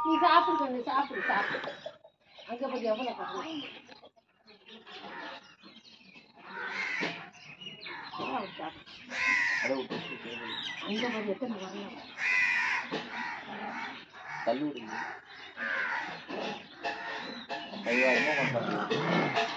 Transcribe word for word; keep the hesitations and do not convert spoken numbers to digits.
நீ சாப்பிடு கண்ணு, சாப்பிடு சாப்பிடு. அங்க போய் எவ்வளவு கட்டணும் அங்க போய் எத்தனை வரலாம் கல்லூரி ஐயாயிரமா